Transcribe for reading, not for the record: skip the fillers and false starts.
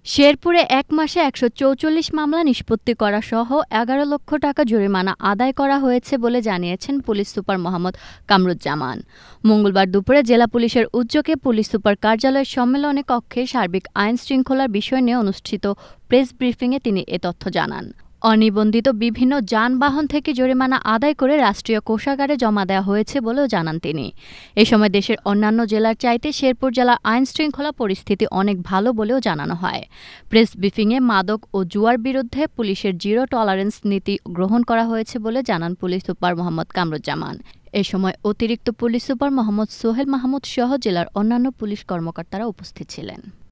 শেরপুরে এক মাসে ১৪৪ মামলা নিষ্পত্তি করা সহ ১১ লক্ষ টাকা জরিমানা আদায় করা হয়েছে বলে জানিয়েছেন পুলিশ সুপার মোহাম্মদ কামরুজ্জামান। মঙ্গলবার দুপুরে জেলা পুলিশের উদ্যোগে পুলিশ সুপার কার্যালয়ের সম্মেলনে কক্ষে সার্বিক আইন শৃঙ্খলার বিষয় নিয়ে অনুষ্ঠিত প্রেস ব্রিফিংয়ে তিনি এ তথ্য জানান। অনিবন্ধিত বিভিন্ন যানবাহন থেকে জরিমানা আদায় করে রাষ্ট্রীয় কোষাগারে জমা দেওয়া হয়েছে বলেও জানান তিনি। এ সময় দেশের অন্যান্য জেলার চাইতে শেরপুর জেলার আইন শৃঙ্খলা পরিস্থিতি অনেক ভালো বলেও জানানো হয়। প্রেস ব্রিফিংয়ে মাদক ও জুয়ার বিরুদ্ধে পুলিশের জিরো টলারেন্স নীতি গ্রহণ করা হয়েছে বলে জানান পুলিশ সুপার মোহাম্মদ কামরুজ্জামান। এ সময় অতিরিক্ত পুলিশ সুপার মোহাম্মদ সোহেল মাহমুদ সহ জেলার অন্যান্য পুলিশ কর্মকর্তারা উপস্থিত ছিলেন।